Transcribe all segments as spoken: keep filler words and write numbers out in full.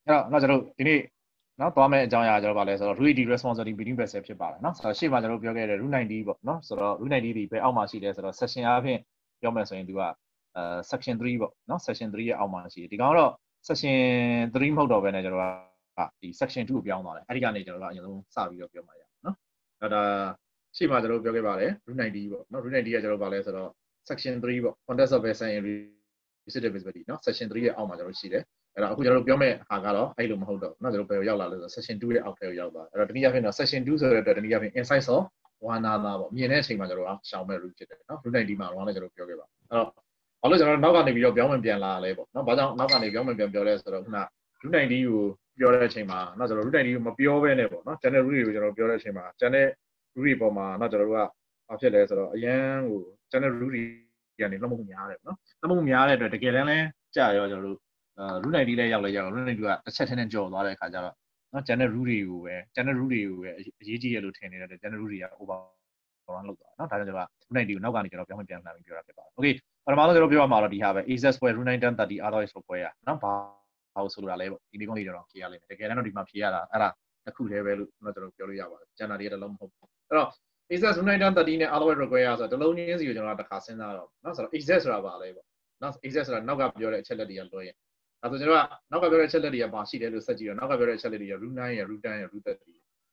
အဲ့တော့ကျွန်တော်ဒီနေ့နော်သွားမယ့်အကြောင်းအရာကျွန်တော်ဗာလဲဆိုတော့ Rudy responsibility between vessel ဖြစ်ပါတယ်နော်ဆိုတော့ရှေ့မှာကျွန်တော်ပြောခဲ့တဲ့ Rule ninety ပေါ့နော်ဆိုတော့ Rule ninety ဒီပဲအောက်မှာရှိတယ်ဆိုတော့ section အားဖြင့်ပြောမယ်ဆိုရင်သူကအဲ section three ပေါ့နော် section three ရဲ့အောက်မှာရှိတယ်ဒီကောင်ကတော့ section three မဟုတ်တော့ဘဲနဲ့ကျွန်တော်ကဒီ section two ကိုပြောင်းသွားတယ်အဲ့ဒီကနေကျွန်တော်ကအရင်ဆုံးစပြီးတော့ပြောမှာရအောင်နော်အဲ့ဒါရှေ့မှာကျွန်တော်ပြောခဲ့ပါတယ် Rule ninety ပေါ့နော် Rule ninety ကကျွန်တော်ဗာလဲဆိုတော့ section three ပေါ့ context of vessel and reciprocal visibility နော် section three ရဲ့အောက်မှာကျွန်တော်ရှိတယ်အဲ့တော့အခုကျွန်တော်ပြောမယ့်ဟာကတော့အဲ့လိုမဟုတ်တော့နော်ကျွန်တော်ဘယ်ရောက်လာလဲဆို section two ရဲ့အောက်ထဲကိုရောက်သွားအဲ့တော့တနည်းအားဖြင့်တော့ section two ဆိုတဲ့အတွက်တနည်းအားဖြင့် insight of one another ပေါ့မြင်တဲ့အချိန်မှာကျွန်တော်ကရှောင်မဲ့ rule ဖြစ်တယ်နော် Rule ninety မှာတော့လည်းကျွန်တော်ပြောခဲ့ပါအဲ့တော့ဘာလို့ကျွန်တော်နောက်ကနေပြီးတော့ပြောင်းဝင်ပြန်လာလဲပေါ့နော်ဘာကြောင့်နောက်ကနေပြောင်းဝင်ပြန်ပြောလဲဆိုတော့ခုန Rule ninety ကိုပြောတဲ့အချိန်မှာနော်ကျွန်တော် Rule ninety ကိုမပြောဘဲနဲ့ပေါ့နော် channel rule တွေကိုကျွန်တော်ပြောတဲ့အချိန်မှာ channel rule တွေပေါ်မှာနော်ကျွန်တော်တို့ကဘာဖြစ်လဲဆိုတော့အရန်ဟို channel rule တွေကနေလုံးဝများတယ်နော်လုံးဝများတဲ့အတွက်တကယ်တမ်းလဲကြာရောကျွန်တော်တို့Rule ninety လဲရောက်လဲရောက် Rule ninety ကတစ်ချက်ထင်းနဲ့ကြော်သွားတဲ့အခါကျတော့နော် channel rule တွေကိုပဲ channel rule တွေကိုပဲအရေးကြီးရလို့ထင်နေတဲ့ channel rule တွေက over run လုပ်သွားနော်ဒါကြောင့်ကျွန်တော်က Rule ninety ကိုနောက်ကနေကျွန်တော်ပြောင်းပြန်ပြန်လာပြီးပြောတာဖြစ်ပါတယ် okay ပထမဆုံးကျွန်တော်ပြောရမှာတော့ဒီဟာပဲ access square Rule nine ten thirty otherwise ဆိုပွဲရနော်ဘာလို့ဆိုလိုတာလဲပေါ့ဒီနေ့ကောင်လေးကျွန်တော်ဖြေရလိမ့်မယ်တကယ်တော့ဒီမှာဖြေရတာအဲ့ဒါတစ်ခုတည်းပဲလို့ကျွန်တော်ပြောလို့ရပါတယ်ကျန်တာတွေကတော့လုံးမဟုတ်ဘူးအဲ့တော့ access Rule nine ten thirty နဲ့ otherwise require ဆိုတော့တလုံးချင်းစီကိုကျွန်တော်တစ်ခါစဉ်းစားတော့နော်ဆိုတော့ access ဆိုတာဘာလဲပေါ့နော် access ဆိုတာနောက်ကပြောတဲ့အချက်လက်တွေကလွှဲရင်အဲ့ဆိုကျွန်တော်ကနောက်ကပြောတဲ့အချက်လက်တွေကပါရှိတယ်လို့စက်ကြည့်တော့နောက်ကပြောတဲ့အချက်လက်တွေက Rule nine ရယ် Rule ten ရယ် Rule thirty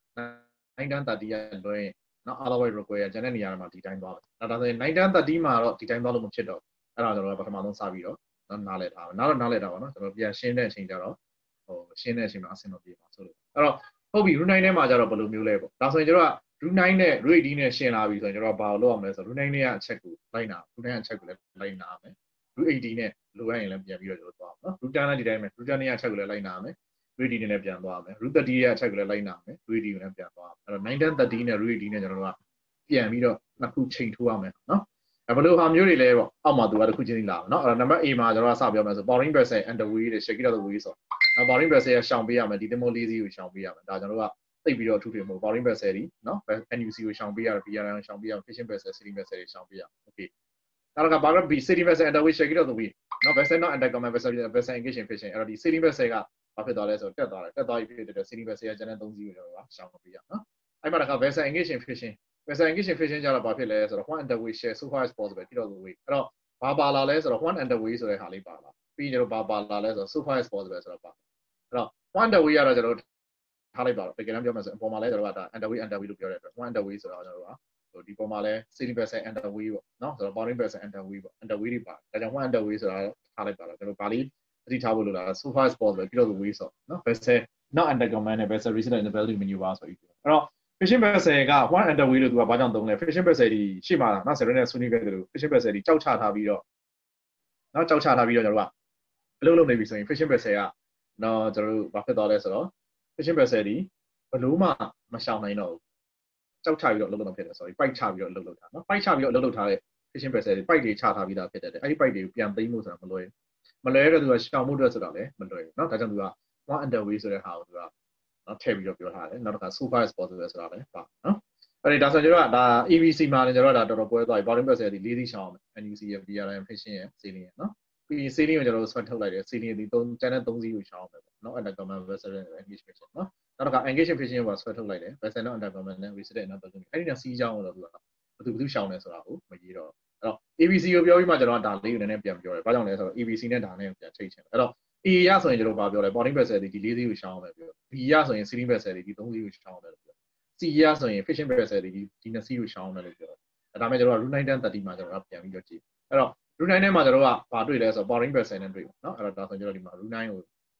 nine ten thirty ရလွှဲရင်နော် otherwise require ကျန်တဲ့နေရာမှာဒီတိုင်းသွားတယ်ဒါဆိုရင် nine ten thirty မှာတော့ဒီတိုင်းသွားလို့မဖြစ်တော့အဲ့ဒါကျွန်တော်ကပထမဆုံးစပြီးတော့နားလည်ထားပါနားတော့နားလည်တာပါနော်ကျွန်တော်ပြန်ရှင်းတဲ့အချိန်ကျတော့ဟိုရှင်းတဲ့အချိန်မှာအဆင်မပြေပါဆိုလို့အဲ့တော့ဟုတ်ပြီ Rule nine ထဲမှာကျတော့ဘယ်လိုမျိုးလဲပေါ့ဒါဆိုရင်ကျွန်တော်က Rule nine နဲ့ Rule eighteen နဲ့ရှင်းလာပြီဆိုရင်ကျွန်တော်ဘာလို့လုပ်ရမလဲဆိုတော့ Rule nine နဲ့အချက်ကိုလိုက်နာ Rule nine အချက်ကိုလည်းလိုက်နာမယ် Rule eighteen နဲ့လိုရရင်လည်းပြန်ပြီးတော့ကျွန်တော်သွားနော် Rule ten နဲ့ဒီတိုင်းပဲ Rule ten နဲ့အချက်ကိုလည်းလိုက်နာမယ် Rule eighteen နဲ့ပြန်သွားမယ် Rule thirty ရဲ့အချက်ကိုလည်းလိုက်နာမယ် Rule eighteen ကိုလည်းပြန်သွားမယ်အဲ့တော့ nine ten thirty နဲ့ Rule eighteen နဲ့ကျွန်တော်တို့ကပြန်ပြီးတော့နှစ်ခုချိန်ထိုးရမယ်နော်အဲ့ဘယ်လိုဟာမျိုးတွေလဲပေါ့အောက်မှာသူကတစ်ခုချင်းစီလာမယ်နော်အဲ့တော့ number A မှာကျွန်တော်ကစပြောမယ်ဆို boring vessel and the way တွေ shake it out the way ဆိုတော့ boring vessel ရရှောင်ပေးရမယ်ဒီ demo lazy ကိုရှောင်ပေးရမယ်ဒါကျွန်တော်တို့ကသိပြီးတော့အထူးထူးမဟုတ် boring vessel တွေနော် N U C ကိုရှောင်ပေးရတယ် B R I ကိုရှောင်ပေးရမယ် fishing vessel sailing vessel တွေရှောင်ပေးရမယ် okay နောက်ကဘာက B sailing vessel and the way shake it out the way နော် vessel not under command vessel vessel engaging fishing အဲ့တော့ဒီ sailing vessel ကဘာဖြစ်သွားလဲဆိုတော့တက်သွားတယ်တက်သွားပြီဖြစ်တဲ့ sailing vessel ကကျန်တဲ့သုံးစီးကိုကျွန်တော်ကရှောင်ပေးရနော်အဲ့မှာက vessel engaging fishing vessel engaging fishing ကြတော့ဘာဖြစ်လဲဆိုတော့ one underway share so far as possible ဖြစ်တော့ the way အဲ့တော့ဘာပါလာလဲဆိုတော့ one underway ဆိုတဲ့ဟာလေးပါလာပြီးကျွန်တော်ဘာပါလာလဲဆိုတော့ so far as possible ဆိုတော့ပါအဲ့တော့ one underway ကတော့ကျွန်တော်ထားလိုက်ပါတော့တကယ်တမ်းပြောမှဆိုအပေါ်မှာလဲကျွန်တော်ကဒါ underway underway လို့ပြောတဲ့အတွက် one underway ဆိုတော့ကျွန်တော်တို့ကဟိုဒီပေါ်မှာလဲ sailing vessel underway ပေါ့နော်ဆိုတော့ boring vessel underway ပေါ့ underway တွေပါဒါကြောင့် one underway ဆိုတာထားလိုက်ပါတော့ကျွန်တော်ဗာလေးသတိထားဖို့လိုတာ so far as possible ဖြစ်တော့ the way ဆိုနော် vessel not under command နဲ့ vessel resident in the value maneuver ဆိုပြီးအဲ့တော့fishing vessel က one underway လို့သူကဘာကြောင့်သုံးလဲ fishing vessel ဒီရှေ့မှာနော် seven နဲ့ဆွေးနွေးခဲ့တယ်လို့ fishing vessel ဒီကြောက်ချထားပြီးတော့နော်ကြောက်ချထားပြီးတော့ကျွန်တော်တို့ကအလုပ်လုပ်နေပြီဆိုရင် fishing vessel ကနော်ကျွန်တော်တို့ဘာဖြစ်သွားလဲဆိုတော့ fishing vessel ဒီဘလို့မှမရှောင်နိုင်တော့ဘူးကြောက်ချပြီးတော့အလုပ်လုပ်ဖြစ်တယ် sorry ပိုက်ချပြီးတော့အလုပ်လုပ်တာနော်ပိုက်ချပြီးတော့အလုပ်လုပ်ထားတဲ့ fishing vessel တွေပိုက်တွေချထားပြီးသားဖြစ်တယ်အဲ့ဒီပိုက်တွေကိုပြန်သိမ်းဖို့ဆိုတာမလွယ်မလွယ်တော့သူကရှောင်မှုအတွက်ဆိုတော့လည်းမလွယ်ဘူးနော်ဒါကြောင့်သူက one underway ဆိုတဲ့ဟာကိုသူကနော်ထည့်ပြီးတော့ပြောထားတယ်နောက်တစ်ခါ so far as possible ဆိုတာလည်းပါနော်အဲ့ဒါဆိုကျွန်တော်ကဒါ A B C မှာလည်းကျွန်တော်ကဒါတော်တော်ပွဲသွားပြီ boring vessel ဒီ၄စီးရှောင်အောင် N U C ရ B R I fishing ရ sailing ရနော်ပြီး sailing ကိုကျွန်တော်တို့ဆွဲထုတ်လိုက်တယ် sailing ဒီသုံးကျန်တဲ့သုံးစီးကိုရှောင်အောင်ပဲပေါ့နော် under command vessel engage fishing နော်နောက်တစ်ခါ engage fishing ကိုဆွဲထုတ်လိုက်တယ် vessel နဲ့ under command နဲ့ resident နဲ့ပတ်သက်ပြီးအဲ့ဒီကစီးကြောင်းတော့သူကဘယ်သူဘယ်သူရှောင်လဲဆိုတာကိုမရေးတော့အဲ့တော့ A B C ကိုပြောပြီးမှကျွန်တော်ကဒါလေးကိုနည်းနည်းပြန်ပြောတယ်ဘာကြောင့်လဲဆိုတော့ A B C နဲ့ဒါနဲ့ပြန်ချိန်ချင်တယ်အဲ့တော့ A ရဆိုရင်ကျွန်တော်ဘာပြောလဲ boring vessel ဒီ၄စီးကိုရှောင်အောင်ပဲပြော B ရဆိုရင် sailing vessel ဒီသုံးစီးကိုရှောင်အောင်ပဲပြော C ရဆိုရင် fishing vessel ဒီဒီနှစ်စီးကိုရှောင်အောင်ပဲလို့ပြောတယ်ဒါပေမဲ့ကျွန်တော်က Rule nine ten thirty မှာကျွန်တော်ကပြန်ပြီးတော့ကြည့်အဲ့တော့ Rule nine ထဲမှာကျွန်တော်ကဘာတွေ့လဲဆိုတော့ boring vessel နဲ့တွေ့ပါเนาะအဲ့တော့ဒါဆိုကျွန်တော်ဒီမှာ Rule nine ကို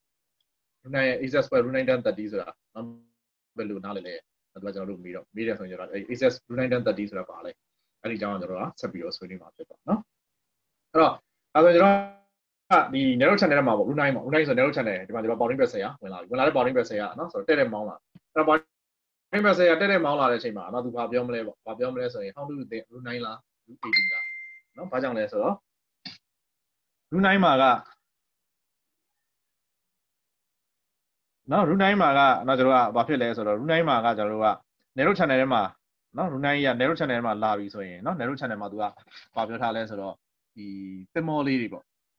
Rule nine ရဲ့ access square Rule nine ten thirty ဆိုတာเนาะဘယ်လိုနားလဲလဲအဲ့ဒါကျွန်တော်တို့မေးတော့မေးတယ်ဆိုရင်ကျွန်တော် access Rule nine ten thirty ဆိုတာပါလဲအဲ့ဒီအကြောင်းကိုကျွန်တော်ကဆက်ပြီးတော့ဆွေးနွေးမှာဖြစ်ပါเนาะအဲ့တော့ဒါဆိုကျွန်တော်ဒီ narrow channel ထဲမှာပေါ့ Rule nine ပေါ့ Rule nineဆို narrow channel ဒီမှာကျွန်တော် boring vessel ရဝင်လာပြီဝင်လာတဲ့ boring vessel ကเนาะဆိုတော့တက်တဲ့မောင်းလာအဲ့တော့ boring vessel ကတက်တဲ့မောင်းလာတဲ့အချိန်မှာเนาะသူဘာပြောမလဲပေါ့ဘာပြောမလဲဆိုရင် how do you think Rule nine လား Rule eighteen လားเนาะဘာကြောင့်လဲဆိုတော့ Rule nine မှာကနော် Rule nine မှာကနော်ကျွန်တော်ကဘာဖြစ်လဲဆိုတော့ Rule nine မှာကကျွန်တော်တို့က narrow channel ထဲမှာနော် Rule nine ရ narrow channel ထဲမှာလာပြီဆိုရင်နော် narrow channel မှာသူကဘာပြောထားလဲဆိုတော့ဒီသင်္ဘောလေးတွေပေါ့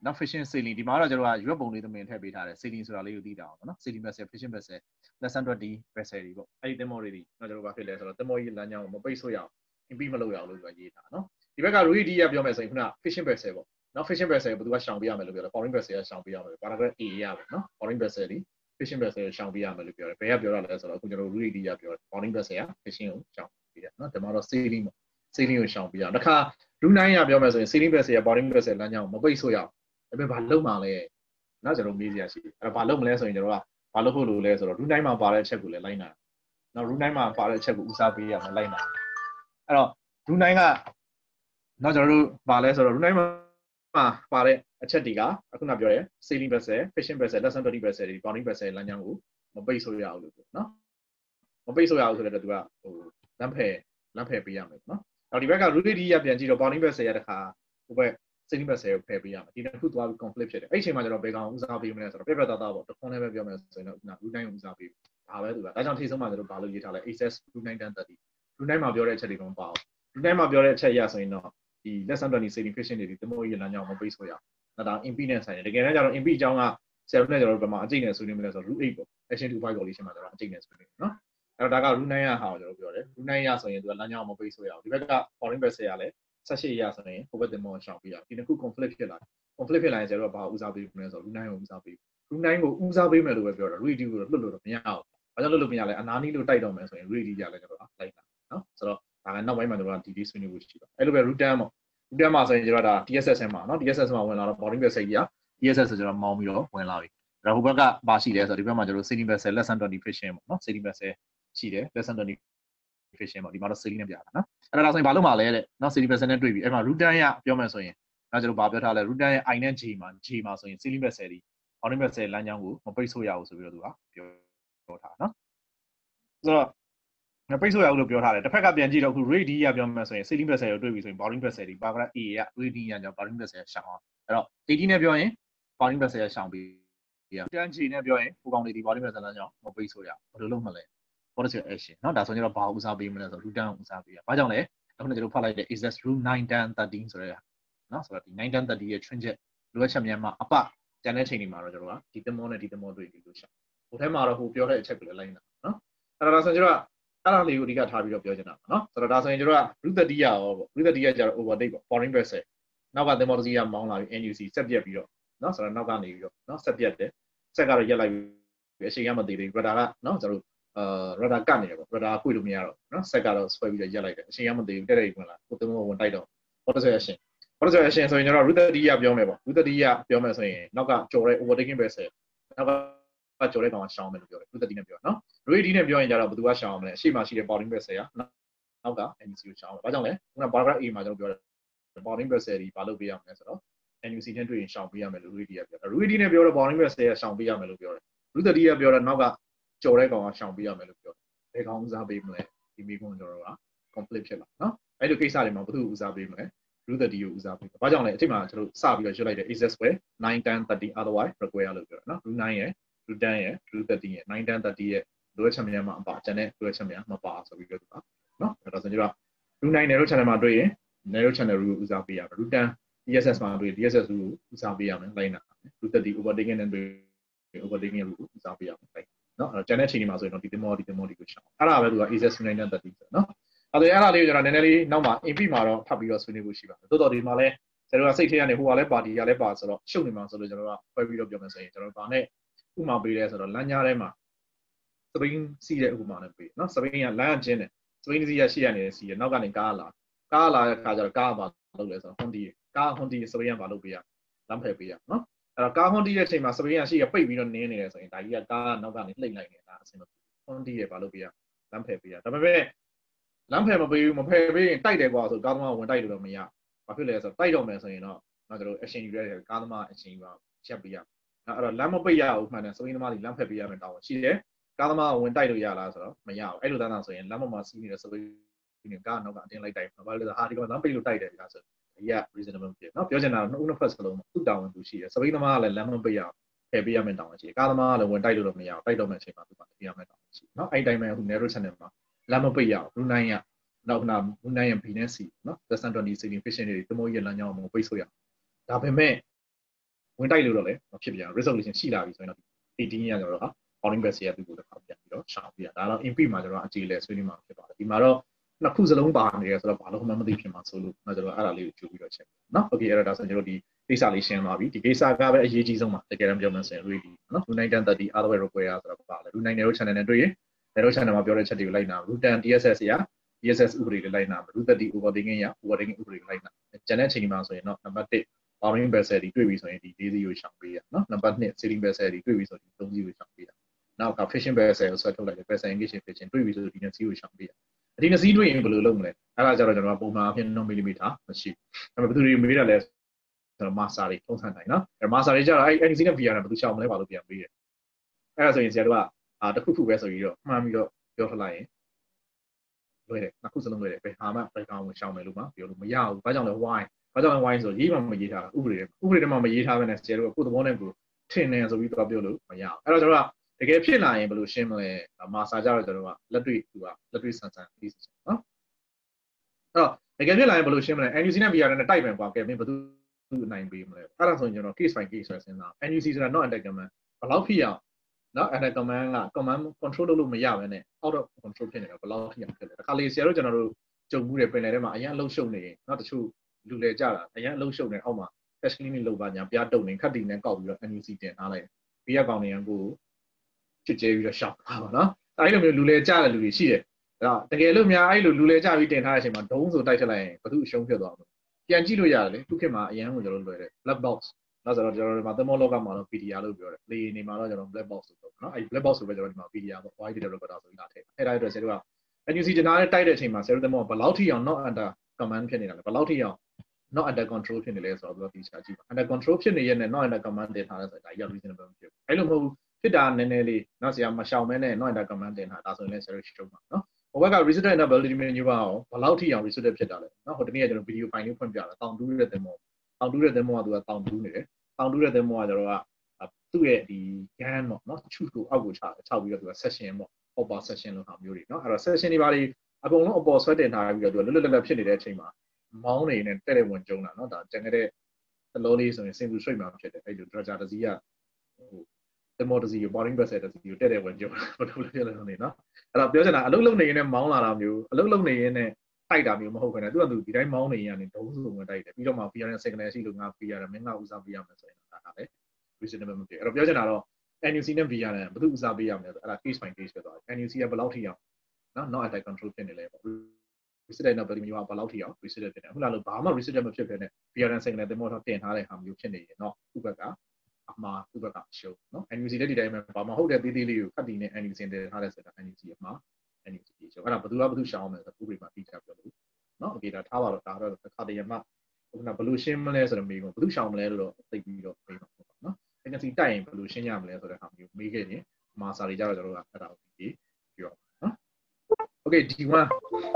နော် fishing sailing ဒီမှာတော့ကျွန်တော်ကရွက်ပုံလေးသမင်ထည့်ပေးထားတယ် sailing ဆိုတာလေးကိုသိတာအောင်နော် sailing vessel fishing vessel lesson twenty vessel တွေပေါ့အဲ့ဒီသင်္ဘောတွေဒီနော်ကျွန်တော်ဘာဖြစ်လဲဆိုတော့သင်္ဘောကြီးလမ်းကြောင်းကိုမပိတ်ဆို့ရအောင် impede မလုပ်ရအောင်လို့ပြောရေးထားနော်ဒီဘက်က ready ရပြောမယ်ဆိုရင်ခုန fishing vessel ပေါ့နော် fishing vessel ကိုဘယ်သူကရှောင်ပေးရမယ်လို့ပြောတယ် foreign vessel ကရှောင်ပေးရမယ် paragraph A ရပဲနော် foreign vessel ဒီ fishing vessel ကိုရှောင်ပေးရမယ်လို့ပြောတယ်ဘယ်ကပြောရလဲဆိုတော့အခုကျွန်တော် ready ရပြောတယ် foreign vessel က fishing ကိုရှောင်ပေးရနော်ဒီမှာတော့ sailing ပေါ့ sailing ကိုရှောင်ပေးရတခါ route nine ရပြောမယ်ဆိုရင် sailing vessel ရ foreign vessel လမ်းကြောင်းကိုမပိတ်ဆို့ရအောင်ဒါပေမဲ့ဘာလုပ်မှလဲနော်ကျွန်တော်မေးစရာရှိတယ်အဲ့တော့ဘာလုပ်မလဲဆိုရင်ကျွန်တော်ကဘာလုပ်ဖို့လိုလဲဆိုတော့ route nine မှာပါတဲ့အချက်ကိုလည်းလိုက်နာနော် route nine မှာပါတဲ့အချက်ကိုဦးစားပေးရမယ်လိုက်နာအဲ့တော့ route nine ကနော်ကျွန်တော်တို့ပါလဲဆိုတော့ route nine မှာပါတဲ့အချက်တွေကအခုနပြောရဲ sailing vessel fishing vessel lesson twenty vessel တွေ bounding vessel လမ်းကြောင်းကိုမပိတ်ဆို့ရအောင်လို့ပြောနော်မပိတ်ဆို့ရအောင်ဆိုတော့သူကဟိုလမ်းဖယ်လမ်းဖယ်ပေးရမယ်နော်အဲ့ဒီဘက်က route D ရပြန်ကြည့်တော့ bounding vessel ရတဲ့ခါဟိုဘက် sailing vessel ကိုဖယ်ပေးရမယ်ဒီတစ်ခုသွားပြီး conflict ဖြစ်တယ်အဲ့ဒီအချိန်မှာကျတော့ဘယ်ကောင်ဦးစားပေးမလဲဆိုတော့ပြပြသားသားပေါ့တခွန်းလည်းပဲပြောမယ်ဆိုရင်တော့ route nine ကိုဦးစားပေးဒါပဲသူကဒါကြောင့်ထိဆုံးမှာကျတော့ဘာလို့ရေးထားလဲ access route nine ten thirty route nine မှာပြောတဲ့အချက်တွေတော့မပါဘူး route nine မှာပြောတဲ့အချက်ရဆိုရင်တော့ဒီ lesson twenty sailing fishing တွေဒီသမောကြီးလမ်းကြောင်းမပိတ်ဆို့ရအောင်ဒါ impede နဲ့ဆိုင်တယ်တကယ်တမ်းကျတော့ impede အကြောင်းကဆယ်နဲ့ကျတော့ဘယ်မှာအကျိတ်နဲ့ဆွေးနွေးမလဲဆိုတော့ route eight ပေါ့ action two five coalition မှာကျတော့အကျိတ်နဲ့ဆွေးနွေးနော်အဲ့တော့ဒါက route nine ရဟာကိုကျွန်တော်ပြောတယ် route nine ရဆိုရင်သူကလမ်းကြောင်းမပိတ်ဆို့ရအောင်ဒီဘက်က foreign vessel ရလဲseventeenရဆိုရင်ဟိုဘက်သမောရှောင်ပေးရဒီနှစ်ခု conflict ဖြစ်လာတယ် conflict ဖြစ်လာရင်ကျတော့ဘာဦးစားပေးမလဲဆိုတော့ route nine ကိုဦးစားပေး route nine ကိုဦးစားပေးမယ်လို့ပဲပြောတာ route eight ကိုလွတ်လို့တော့မရအောင်ဘာကြောင့်လွတ်လို့မရလဲအနာနီးလို့တိုက်တော့မယ်ဆိုရင် route eight ရလဲကျတော့လိုက်တာနော်ဆိုတော့ဒါကနောက်ပိုင်းမှာကျွန်တော်က detail ဆွေးနွေးဖို့ရှိပါအဲ့လိုပဲ route ten ပေါ့ route ten မှာဆိုရင်ကျွန်တော်ဒါ T S S မှာနော် T S S မှာဝင်လာတော့ boarding vessel ကြီးက T S S ဆိုကျွန်တော်မောင်းပြီးတော့ဝင်လာပြီဒါဟိုဘက်ကဘာရှိလဲဆိုတော့ဒီဘက်မှာကျွန်တော် sailing vessel lesson twenty fishing ပေါ့နော် sailing vessel ရှိတယ် lesson twenty fishing ပေါ့ဒီမှာတော့ sailing နဲ့ပြတာနော်အဲ့ဒါဆိုရင်ဘာလုပ်မှာလဲတဲ့နော် sailing vessel နဲ့တွေ့ပြီအဲ့မှာ route ten ရပြောမယ်ဆိုရင်နော်ကျွန်တော်ဘာပြောထားလဲ route ten ရဲ့ I နဲ့ J မှာ J မှာဆိုရင် sailing vessel ဒီ boarding vessel လမ်းကြောင်းကိုမပိတ်ဆို့ရဘူးဆိုပြီးတော့သူကပြောပြောထားနော်ဆိုတော့မပိတ်ဆို့ရဘူးလို့ပြောထားတယ်တစ်ဖက်ကပြန်ကြည့်တော့အခု rate D ရပြောမယ်ဆိုရင် sailing vessel ကိုတွေ့ပြီဆိုရင် boarding vessel ဒီ paragraph A ရ rate D ရကြောင့် boarding vessel ရှောင်အောင်အဲ့တော့ eighty နဲ့ပြောရင် boarding vessel ရှောင်ပြီးရ ten J နဲ့ပြောရင်ဟိုကောင်တွေဒီ boarding vessel လမ်းကြောင်းမပိတ်ဆို့ရဘယ်လိုလုပ်မလဲ policy action เนาะဒါဆိုရင်တော့ဘာဦးစားပေးမလဲဆိုတော့ route ten ကိုဦးစားပေးရ။ဘာကြောင့်လဲ။အခုနကကျွန်တော်ဖတ်လိုက်တဲ့ access route nine ten thirteenဆိုတဲ့เนาะဆိုတော့ဒီ nine ten thirtyရဲ့ twin jet လိုအပ်ချက်များမှာအပကျန်တဲ့ချိန်တွေမှာတော့ကျွန်တော်ကဒီသမောနဲ့ဒီသမောတွေ့ပြီးလို့ရှာ။ဟိုထဲမှာတော့ဟိုပြောတဲ့အချက်ကိုလည်းလိုက်နေတာเนาะ။အဲ့ဒါဆိုရင်ကျွန်တော်ကအဲ့ဒါလေးကိုအဓိကထားပြီးတော့ပြောချင်တာပါเนาะ။ဆိုတော့ဒါဆိုရင်ကျွန်တော်က route thirtyရရောပေါ့ route thirtyရကျတော့ overtake ပေါ့ foreign vessel နောက်ကသမောတစ်စီးကမောင်းလာပြီး N U C ဆက်ပြက်ပြီးတော့เนาะဆိုတော့နောက်ကနေပြီးတော့เนาะဆက်ပြက်တယ်ဆက်ကတော့ရက်လိုက်ပြီးအချိန်ရမသေးသေးဘူး radar ကเนาะကျွန်တော်အာ radar ကတ်နေတယ်ပေါ့ radar ခွေလို့မရတော့เนาะဆက်ကတော့ဆွဲပြီးတော့ရက်လိုက်တယ်အချိန်ရမသေးဘူးတက်တက်ဝင်လာကိုသမောဝင်တိုက်တော့ policy action policy action ဆိုရင်ကျွန်တော် route thirty ရပြောမယ်ပေါ့ route thirty ရပြောမယ်ဆိုရင်နောက်ကကြော်တဲ့ overtaking vessel နောက်ကကြော်တဲ့ကောင်ကရှောင်းမယ်လို့ပြောတယ် route thirty နဲ့ပြောเนาะ route eighty နဲ့ပြောရင်ကျတော့ဘယ်သူကရှောင်းမလဲအရှိမရှိတဲ့ boarding vessel ကနောက်က N U C ကိုရှောင်းတယ်ဘာကြောင့်လဲခုန paragraph A မှာကျွန်တော်ပြောတယ် boarding vessel ဒီဘာလုပ်ပေးရမလဲဆိုတော့ N U C နဲ့တွေ့ရင်ရှောင်းပေးရမယ်လို့ route eighty ကပြောတယ် route eighty နဲ့ပြောတော့ boarding vessel ကရှောင်းပေးရမယ်လို့ပြောတယ် route thirty ကပြောတော့နောက်ကကြော်တဲ့ကောင်ကရှောင်းပေးရမယ်လို့ပြောတယ်ဘယ်ကောင်ဦးစားပေးမလဲဒီမိကုန်းကျွန်တော်က conflict ဖြစ်လာเนาะအဲ့လိုကိစ္စတွေမှာဘယ်သူဦးစားပေးမလဲ route thirty ကိုဦးစားပေးဘာကြောင့်လဲအချိန်မှာကျွန်တော်စပြီးတော့ရွတ်လိုက်တဲ့ access square nine ten thirty otherwise require လို့ပြောတယ်เนาะ route nine ရယ် route ten ရယ် route thirty ရယ်nine ten thirty ရယ်လိုအပ်ချက်များမှာအပါကျန်တဲ့လိုအပ်ချက်များမပါဆိုပြီးပြောတာเนาะအဲ့တော့ဆိုကျွန်တော် route nine နယ် route channel မှာတွေ့ရင် နယ် route channel route ဦးစားပေးရမယ် route ten D S S မှာတွေ့ D S S ကိုဦးစားပေးရမယ်လိုက်နာ route thirty overtaking နဲ့တွေ့ overtaking ကိုဦးစားပေးရမယ်လိုက်เนาะအဲ့တော့ကျန်တဲ့ချိန်ဒီမှာဆိုရင်တော့ဒီ demo ဒီ demo ဒီကိုရှောင်းအဲ့ဒါပဲသူက access nine ten thirty ဆိုเนาะအဲ့ဒါအဲ့ဒါလေးကိုကျွန်တော်နည်းနည်းလေးနောက်မှာ A P မှာတော့ထပ်ပြီးတော့ဆွေးနွေးဖို့ရှိပါတယ်တိုးတော်ဒီမှာလဲကျွန်တော်ကစိတ်ထဲကနေဟိုကလည်းပါတီကလည်းပါဆိုတော့ရှုပ်နေမှာဆိုလို့ကျွန်တော်ကဖွဲ့ပြီးတော့ပြောမယ်ဆိုရင်ကျွန်တော်ဗာနဲ့ဥမာပေးလဲဆိုတော့လမ်းကြားထဲမှာစပိန်စီးတဲ့ဥပမာနဲ့ပေးเนาะစပိန်ကလမ်းကျင်းတယ်စပိန်စီးရရှိရနေတဲ့စီးရနောက်ကနေကားလာကားလာတဲ့ခါကျတော့ကားပါလုပ်လဲဆိုတော့ဟွန်ဒီကားဟွန်ဒီစပိန်ကဘာလုပ်ပေးရလမ်းဖယ်ပေးရเนาะအဲ့တော့ကားဟွန်ဒီရဲ့အချိန်မှာစပိန်ကရှိရပိတ်ပြီးတော့နင်းနေတယ်ဆိုရင်ဒါကြီးကကားနောက်ကနေလှိမ့်လိုက်နေတာအဆင်မပြေဟွန်ဒီရဲ့ဘာလုပ်ပေးရလမ်းဖယ်ပေးရဒါပေမဲ့လမ်းဖယ်မပေးဘူးမဖယ်ပေးရင်တိုက်တယ်ကွာဆိုကားသမားဝင်တိုက်လို့တော့မရဘာဖြစ်လဲဆိုတော့တိုက်တော့မယ်ဆိုရင်တော့ကျွန်တော်တို့ action ယူရတဲ့ကားသမား action ယူပါချက်ပေးရအဲ့တော့လမ်းမပိတ်ရဘူးမှန်တယ်စပိန်သမားတွေလမ်းဖက်ပေးရမယ်တောင်းရှိတယ်ကားသမားဝင်တိုက်လို့ရလားဆိုတော့မရဘူးအဲ့လိုတန်းတာဆိုရင်လမ်းမမှာစီးနေတဲ့စပိန်တွေကားနောက်ကအတင်းလိုက်တိုက်ဘာလို့လဲဆိုတော့ဟာဒီကောင်လမ်းပိတ်လို့တိုက်တယ်ကွာဆိုဒီက reasonable ဖြစ်เนาะပြောချင်တာနှစ်ဦးနှစ်ဖက်စလုံးသူ့တောင်းဝန်သူရှိတယ်စပိန်သမားကလည်းလမ်းမပိတ်ရဖယ်ပေးရမယ်တောင်းဝန်ရှိတယ်ကားသမားကလည်းဝင်တိုက်လို့တော့မရဘူးတိုက်တော့မယ့်အချိန်မှာသူကပေးရမယ်တောင်းဝန်ရှိเนาะအဲ့တိုင်းပဲအခု narrow channel မှာလမ်းမပိတ်ရဘူး route nine ရနောက်ခဏ route nine ရ B နဲ့ C เนาะ lesson twenty sailing fishing တွေတမိုးရလမ်းကြောင်းမှာပိတ်ဆို့ရဒါပေမဲ့ဝင်တိုက်လို့တော့လည်းဖြစ်ပြန် resolution ရှိလာပြီဆိုရင်တော့ eighteen ရကျတော့ဟာ bounding base ရပြီးတော့တစ်ခါပြန်ပြီးတော့ရှောင်ပြရဒါတော့ impeach မှာကျတော့အခြေလဲဆွေးနွေးမှာဖြစ်ပါတယ်ဒီမှာတော့နှစ်ခုစလုံးပါနေတယ်ဆိုတော့ဘာလို့မှမသိဖြစ်မှာဆိုလို့ကျွန်တော်အဲ့ဒါလေးကိုကြိုပြီးတော့ချက်เนาะ okay အဲ့တော့ဒါဆိုကျွန်တော်ဒီကိစ္စလေးရှင်းသွားပြီဒီကိစ္စကပဲအရေးကြီးဆုံးပါတကယ်တမ်းပြောမှဆိုရင် ready เนาะ Rule nine thirty otherwise require ဆိုတော့ပါလေ Rule nine ရဲ့ channel နဲ့တွေ့ရင် Narrow channel မှာပြောတဲ့ချက်တွေကိုလိုက်နာ Rule ten T S S ရ T S S ဥပဒေတွေလိုက်နာ Rule thirty overtaking ရ overtaking ဥပဒေတွေလိုက်နာကျန်တဲ့ချိန်မှာဆိုရင်တော့ number one bounding vessel တွေတွေ့ပြီဆိုရင်ဒီ four zero ရှောင်ပေးရเนาะ number two sailing vessel တွေတွေ့ပြီဆိုရင်three zero ရှောင်ပေးရနောက်က fishing vessel ကိုဆွဲထုတ်လိုက်တယ် vessel engagement fishing တွေ့ပြီဆိုဒီနှစ်စီးကိုရှောင်ပေးရဒီနှစ်စီးတွေ့ရင်ဘယ်လိုလုပ်မလဲအဲ့ဒါကြတော့ကျွန်တော်ကပုံမှန်အဖြစ်nine millimeter မရှိဒါပေမဲ့ဘယ်သူတွေမေးတာလဲဆိုတော့ master တွေထုံးစံတိုင်းနော်အဲ့ master တွေကြတော့အဲ့ N C နဲ့ V R နဲ့ဘယ်သူရှောင်မလဲဘာလို့ပြန်ပေးတယ်အဲ့ဒါဆိုရင်ဆရာတို့ကအာတစ်ခုခုပဲဆိုပြီးတော့မှန်ပြီးတော့ပြောထလိုက်ရင်လွယ်တယ်နှစ်ခုစလုံးလွယ်တယ်ဘယ်ဟာမှဘယ်ကောင်ကိုရှောင်မယ်လို့မှပြောလို့မရဘူးဘာကြောင့်လဲ why ဘာကြောင့်လဲ why ဆိုရေးမှမရေးထားတာဥပဒေဥပဒေထဲမှာမရေးထားဘဲနဲ့ဆရာတို့ကကိုယ်သဘောနဲ့ကိုထင်နေဆိုပြီးတော့ပြောလို့မရဘူးအဲ့တော့ကျွန်တော်ကတကယ်ဖြစ်လာရင်ဘယ်လိုရှင်းမလဲမာစာကြတော့ကျွန်တော်ကလက်တွေ့သူကလက်တွေ့ဆန်ဆန်ပြီးစနော်အဲ့တော့တကယ်ဖြစ်လာရင်ဘယ်လိုရှင်းမလဲ N U C နဲ့ V R နဲ့တိုက်မယ်ကွာကဲမင်းဘယ်သူသူအနိုင်ပေးမလဲအဲ့ဒါဆိုရင်ကျွန်တော် case by case ဆိုစဉ်းစား N U C ဆိုတာ not attack command ဘယ်လောက်ဖြစ်အောင်နော် attack command က command control လုပ်လို့မရဘဲနဲ့ out of control ဖြစ်နေတယ်ဘယ်လောက်ဖြစ်အောင်ဖြစ်လဲတခါလေဆရာတို့ကျွန်တော်တို့ကြုံမှုတွေပင်လယ်ထဲမှာအရင်အလုံးရှုပ်နေရင်နော်တချို့လူလေကြတာအရင်အလုံးရှုပ်နေအောက်မှာ cash cleaning လုပ်ပါညာပြားတုံနေခတ်တီနဲ့ကောက်ပြီးတော့ N U C တင်ထားလိုက်ဘေးကကောင်တွေကကိုချစ်ကျဲပြီးတော့ရှောက်တာပါနော်အဲ့လိုမျိုးလူလေကြတဲ့လူတွေရှိတယ်အဲ့တော့တကယ်လို့များအဲ့လိုလူလေကြပြီးတင်ထားတဲ့အချိန်မှာဒုံးဆိုတိုက်ထလိုက်ရင်ဘသူအရှုံးဖြစ်သွားမှာပြန်ကြည့်လို့ရတယ်လေသူခေတ်မှာအရင်ကကျွန်တော်တို့လွယ်တယ် black box နောက်ဆိုတော့ကျွန်တော်တို့မှာ thermal log မှာတော့ P D R လို့ပြောတယ်လေနေမှာတော့ကျွန်တော် black box လို့ပြောနော်အဲ့ black box ဆိုပဲကျွန်တော်ဒီမှာ P D R ပေါ့ white data recorder ဆိုပြီးလာထည့်အဲ့ဒါအတွက်ဆရာတို့က N U C တင်ထားတဲ့တိုက်တဲ့အချိန်မှာဆရာတို့တမောဘယ်လောက်ထိအောင် not under command ဖြစ်နေတာလဲဘယ်လောက်ထိအောင် not under control ဖြစ်နေလဲဆိုတော့ဒီချာကြည့်ပါ under control ဖြစ်နေရဲ့နဲ့ not under command တင်ထားလဲဆိုတော့ဒါကြီး reasonable ဖြစ်ဘူးအဲ့လိုမဟုတ်ဘူးဖြစ်တာနည်းနည်းလေးနော်ဆရာမရှောင်မဲနဲ့ not under command တင်ထားဒါဆိုရင်လည်းဆရာတို့ရှုံးပါနော်ဟိုဘက်က resident inability menu ပါအောင်ဘယ်လောက်ထိအောင် resident ဖြစ်တာလဲနော်ဟိုတနေ့ကကျွန်တော် video file လေးဖွင့်ပြတာတောင်တူးတဲ့သင်္ဘောတောင်တူးတဲ့သင်္ဘောကသူကတောင်တူးနေတယ်တောင်တူးတဲ့သင်္ဘောကကျွန်တော်ကသူ့ရဲ့ဒီ gan ပေါ့နော် choose ကိုအောက်ကိုချတယ်ချောက်ပြီးတော့သူက section ပေါ့ upper section လို့ဟာမျိုးတွေနော်အဲ့တော့ section တွေပါတွေအကုန်လုံးအပေါ်ဆွဲတင်ထားပြီးတော့သူကလွတ်လွတ်လပ်လပ်ဖြစ်နေတဲ့အချိန်မှာမောင်းနေနဲ့တဲ့တဲ့ဝင်ကျုံတာနော်ဒါကျန်တဲ့သလောလေးဆိုရင် single straight မှာဖြစ်တယ်အဲ့လို dredger တစ်စီးကဟိုသင်္ဘောတစ်စီးကို boarding vessel တစ်စီးကိုတဲ့တဲ့ဝင်ကျုံတာဘယ်လိုလဲလဲနေနော်အဲ့တော့ပြောချင်တာအလုတ်လုံနေရင်လည်းမောင်းလာတာမျိုးအလုတ်လုံနေရင်လည်းတိုက်တာမျိုးမဟုတ်ခင်ဗျာသူကသူဒီတိုင်းမောင်းနေရင်ကနေဒုံးစုံဝင်တိုက်တယ်ပြီးတော့မှ V R နဲ့ signal ရှိလို့ငါ V R မင်းငါဦးစားပေးရမယ်ဆိုရင်ဒါကလည်း reasonable မဖြစ်အဲ့တော့ပြောချင်တာတော့ N U C နဲ့ V R နဲ့ဘယ်သူဦးစားပေးရမလဲဆိုအဲ့ဒါ case by case ဖြစ်သွားတယ် N U C ကဘယ်လောက်ထိအောင်နော် not attack control ဖြစ်နေလဲပေါ့ resident inability မျိုးကဘယ်လောက်ထိအောင် resident ဖြစ်နေအခုလာလို့ဘာမှ resident မဖြစ်ဘဲနဲ့ V R နဲ့ signal တင်မောတော့တင်ထားတဲ့ဟာမျိုးဖြစ်နေရင်တော့ဥပကအမှားဥပကရှုံးနော် N U C တဲ့ဒီတိုင်းမှာဘာမှဟုတ်တဲ့သေးသေးလေးကိုခတ်တီနဲ့ N U C တင်ထားတဲ့ဆိုတာ N U C အမှား N U C ရှုံးအဲ့ဒါဘယ်သူကဘယ်သူရှောင်းအောင်လဲဆိုဥပဒေမှာတိကျပြောလို့နော် okay ဒါထားပါတော့ဒါတော့တစ်ခါတည်းရမှခုနဘယ်လိုရှင်းမလဲဆိုတော့မေးကိုဘယ်သူရှောင်းမလဲလို့တော့သိပြီးတော့မေးမှာပေါ့နော် N U C တိုက်ရင်ဘယ်လိုရှင်းရမလဲဆိုတဲ့ဟာမျိုးမေးခဲ့ရင်မာစာတွေကြတော့ကျွန်တော်တို့ကအဲ့ဒါကိုပြီးပြောနော် okay ဒီ one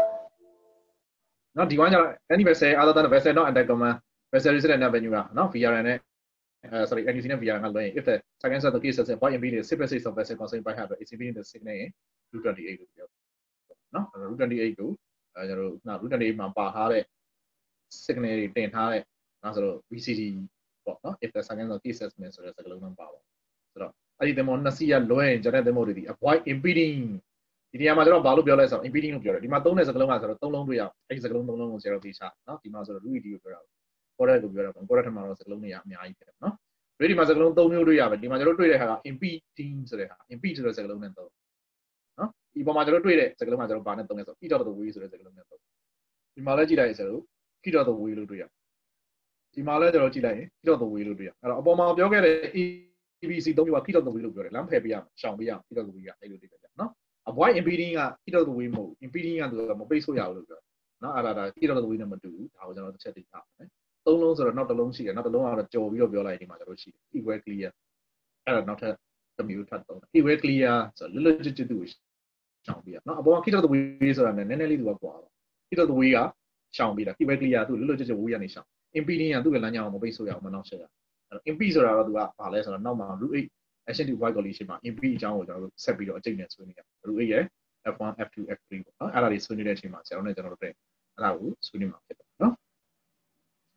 နော်ဒီ one ကျတော့ any vessel other than the vessel not under command vessel resident venue ကနော် V R နဲ့Uh, sorry, N U C နဲ့ V R ကလွှဲရင် if the second set of cases and point impedance separate of vessel constrained by harbor is impeding the signal ရင် Rule twenty-eight လို့ပြောနော် Rule twenty-eight ကိုအဲကျွန်တော်တို့နော် Rule twenty-eight မှာပါထားတဲ့ signal တွေတင်ထားတဲ့နော်ဆိုတော့ V C D ပေါ့နော် if the second set of cases နဲ့ဆိုတဲ့စကားလုံးမှပါပါဆိုတော့အဲ့ဒီ demo နှစ်စီးကလွှဲရင်ကျွန်တဲ့ demo တွေဒီ avoid impeding ဒီနေရာမှာကျွန်တော်ဘာလို့ပြောလဲဆိုတော့ impeding လို့ပြောတယ်ဒီမှာသုံးတဲ့စကားလုံးကဆိုတော့သုံးလုံးတွေ့ရအဲ့ဒီစကားလုံးသုံးလုံးကိုဆရာတို့သိချနော်ဒီမှာဆိုတော့ Rule ကိုပြောတာပေါ်တဲ့ကိုပြောတာပေါ့ပေါ်တဲ့ထက်မှာတော့စကားလုံးတွေကအများကြီးဖြစ်နော်ဒီမှာစကားလုံးသုံးမျိုးတွေ့ရပါဒီမှာကျွန်တော်တွေ့တဲ့ဟာက impeding ဆိုတဲ့ဟာ impede ဆိုတဲ့စကားလုံးနဲ့သုံးနော်ဒီပေါ်မှာကျွန်တော်တွေ့တဲ့စကားလုံးကကျွန်တော်ဘာနဲ့သုံးလဲဆိုတော့ heat of the way ဆိုတဲ့စကားလုံးနဲ့သုံးဒီမှာလည်းကြည့်လိုက်ရဆိုတော့ heat of the way လို့တွေ့ရဒီမှာလည်းကျွန်တော်ကြည့်လိုက်ရင် heat of the way လို့တွေ့ရအဲ့တော့အပေါ်မှာပြောခဲ့တဲ့ A B C သုံးမျိုးက heat of the way လို့ပြောတယ်လမ်းဖယ်ပေးရမှာရှောင်ပေးရမှာ heat of the way ကအဲ့လိုတွေ့ကြနော် avoid impeding က heat of the way မဟုတ် impeding ကသူကမပိတ်ဆို့ရဘူးလို့ပြောနော်အဲ့ဒါဒါ heat of the way နဲ့မတူဘူးဒါကိုကျွန်တော်တစ်ချက်သိထားမယ်သုံးလုံးဆိုတော့နောက်တစ်လုံးရှိတယ်နောက်တစ်လုံးကတော့ကြော်ပြီးတော့ပြောလိုက်ဒီမှာကျွန်တော်ရှိတယ် equal clear အဲ့တော့နောက်ထပ်တစ်မျိုးထပ်သုံးတယ် equal clear ဆိုတော့လွတ်လွတ်ကျွတ်ကျွတ်သူကိုရှောင်ပြရနော်အပေါ်က heat of the way ဆိုတာနဲ့နည်းနည်းလေးသူကကွာတော့ heat of the way ကရှောင်ပြတာ equal clear သူလွတ်လွတ်ကျွတ်ကျွတ်ဝေးရနေရှောင် impeding ကသူ့ရဲ့လမ်းကြောင်းကိုမပိတ်ဆို့ရအောင်မနှောက်ယှက်ရအဲ့တော့ impede ဆိုတာတော့သူကဘာလဲဆိုတော့နောက်မှာ Rule eight action to avoid collision မှာ impede အကြောင်းကိုကျွန်တော်တို့ဆက်ပြီးတော့အကျိတ်နဲ့ဆွေးနွေးကြ Rule eight ရဲ့ F one F two F three ပေါ့နော်အဲ့ဒါတွေဆွေးနွေးတဲ့အချိန်မှာကျွန်တော်တို့နဲ့ကျွန်တော်တို့တွေ့အဲ့ဒါကိုဆွေးနွေးမှာဖြစ်တယ်နော်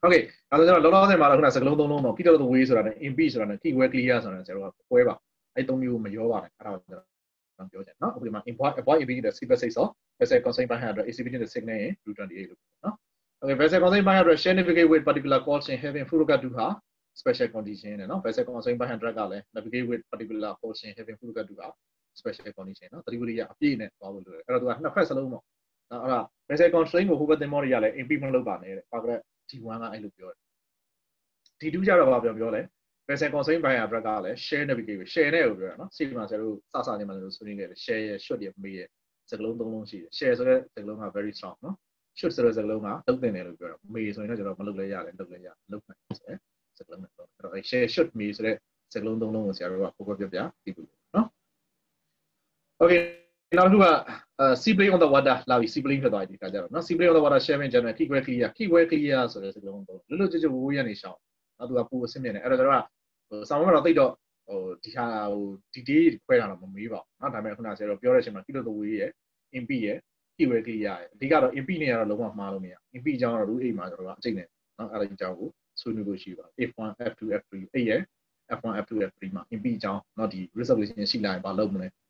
Okay အဲ့တော့ကျွန်တော်လောလောဆယ်မှာတော့ခုနစကလုံးသုံးလုံးတော့ key to the way ဆိုတာနဲ့ impede ဆိုတာနဲ့ keyword clear ဆိုတာနဲ့ကျွန်တော်ကပွဲပါအဲ့သုံးမျိုးမရောပါတယ်အဲ့ဒါကိုကျွန်တော်ပြောချင်နော်အခုဒီမှာ import avoid impede the secret six ဆို vessel constraint by one hundred exhibiting the signal in Rule twenty-eight လို့နော် Okay vessel constraint by one hundred share navigate with particular course in having full look at do ဟာ special condition နဲ့နော် vessel constraint by one hundred ကလည်း navigate with particular course in having full look at do ဟာ special condition နော်တတိယရအပြည့်နဲ့သွားလို့လို့အဲ့တော့သူကနှစ်ဖက်စလုံးပေါ့နော်အဲ့ဒါ vessel constraint ကိုဟိုဘက်သင်္ဘောတွေကလည်း impede မလုပ်ပါနဲ့တဲ့ဘာကြလဲ T one ကအဲ့လိုပြောတယ်D two ကြတော့ဘာပြောပြောလဲ vessel constraint by one hundred ကလည်း share navigate share နဲ့ကိုပြောတာနော်စီမှာဆရာတို့စစချင်းမှာလို့ဆွေးနွေးခဲ့တယ် share ရဲ့ short ရဲ့မေးရဲ့စကလုံးသုံးလုံးရှိတယ် share ဆိုတဲ့စကလုံးက very strong နော် short ဆိုတဲ့စကလုံးကတုတ်တင်တယ်လို့ပြောတာမေးဆိုရင်တော့ကျွန်တော်မလုပ်လဲရတယ်လုပ်လဲရလုပ်နိုင်ဆိုတဲ့စကလုံးနဲ့တော့အဲ့တော့ share short မေးဆိုတဲ့စကလုံးသုံးလုံးကိုဆရာတို့ကပို့ပြပြသိဖို့နော် Okay နောက်တစ်ခုက seaplane on the water လာပြီ seaplane ဖြစ်သွားပြီဒီခါကျတော့နော် seaplane on the water sharing general keyword clear keyword clear ဆိုတဲ့စကလုံးသုံးလွတ်လွတ်ကျွတ်ကျွတ်ဝိုးရနေရှောင်းနောက်သူကပို့အဆင့်မြင့်တယ်အဲ့တော့ကျွန်တော်ကဟိုဆောင်းမတော့တိတ်တော့ဟိုဒီဟာဟို detail ခွဲတာတော့မမေးပါဘူးเนาะဒါပေမဲ့ခုနကဆရာတို့ပြောတဲ့အချိန်မှာ kilo the way ရဲ့ impede ရဲ့ keyword clear ရဲ့အဓိကတော့ impede နဲ့ကတော့လုံးဝမှားလို့မရ impede အကြောင်းကတော့ rule eight မှာကျွန်တော်ကအကျိတ်နဲ့เนาะအဲ့ဒါအကြောင်းကိုဆွေးနွေးဖို့ရှိပါ F one F two F three 8ရဲ့ F one F two F three မှာ impede အကြောင်းเนาะဒီ resolution ရှိလာရင်ဘာလုပ်မလဲ